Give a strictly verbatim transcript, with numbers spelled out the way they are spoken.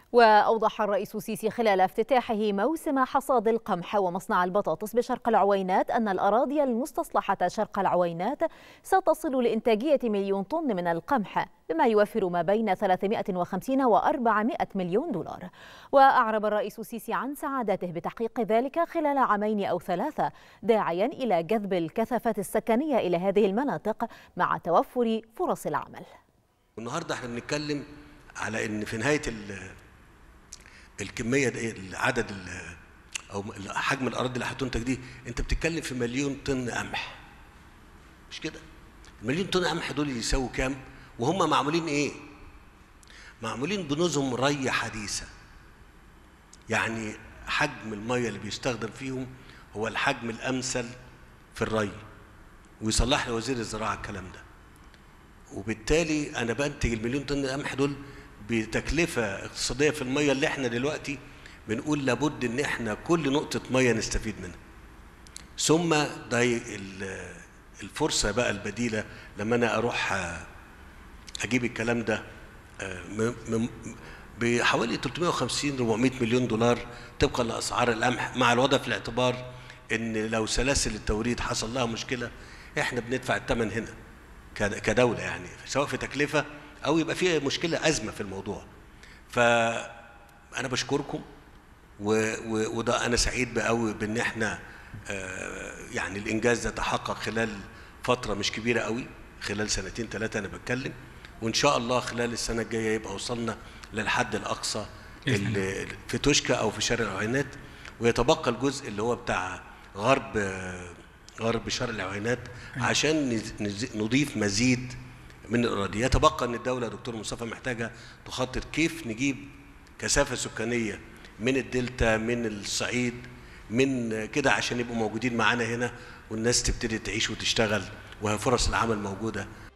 وأوضح الرئيس السيسي خلال افتتاحه موسم حصاد القمح ومصنع البطاطس بشرق العوينات أن الأراضي المستصلحة شرق العوينات ستصل لإنتاجية مليون طن من القمح، بما يوفر ما بين ثلاثمائة وخمسين وأربعمائة مليون دولار. وأعرب الرئيس السيسي عن سعادته بتحقيق ذلك خلال عامين أو ثلاثة، داعيا إلى جذب الكثافات السكنية إلى هذه المناطق مع توفر فرص العمل. النهارده احنا بنتكلم على ان في نهايه الكميه دي، العدد او حجم الاراضي اللي هتنتج دي، انت بتتكلم في مليون طن قمح، مش كده؟ المليون طن قمح دول يساووا كام؟ وهم معمولين ايه؟ معمولين بنظم ري حديثه. يعني حجم الميه اللي بيستخدم فيهم هو الحجم الامثل في الري، ويصلح لي وزير الزراعه الكلام ده. وبالتالي انا بنتج المليون طن قمح دول بتكلفه اقتصاديه في الميه اللي احنا دلوقتي بنقول لابد ان احنا كل نقطه ميه نستفيد منها. ثم ده الفرصه بقى البديله لما انا اروح اجيب الكلام ده بحوالي ثلاثمائة وخمسين أربعمائة مليون دولار طبقا لاسعار القمح، مع الوضع في الاعتبار ان لو سلاسل التوريد حصل لها مشكله احنا بندفع الثمن هنا كدوله، يعني سواء في تكلفه او يبقى فيها مشكله ازمه في الموضوع. فانا بشكركم، وده انا سعيد قوي بان احنا يعني الانجاز ده تحقق خلال فتره مش كبيره قوي، خلال سنتين ثلاثه انا بتكلم، وان شاء الله خلال السنه الجايه يبقى وصلنا للحد الاقصى اللي في توشكا او في شرق العوينات، ويتبقى الجزء اللي هو بتاع غرب غرب شرق العوينات عشان نضيف مزيد من الأراضي. يتبقى أن الدولة يا دكتور مصطفى محتاجة تخطط كيف نجيب كثافة سكانية من الدلتا، من الصعيد، من كده، عشان يبقوا موجودين معانا هنا والناس تبتدي تعيش وتشتغل وفرص العمل موجودة.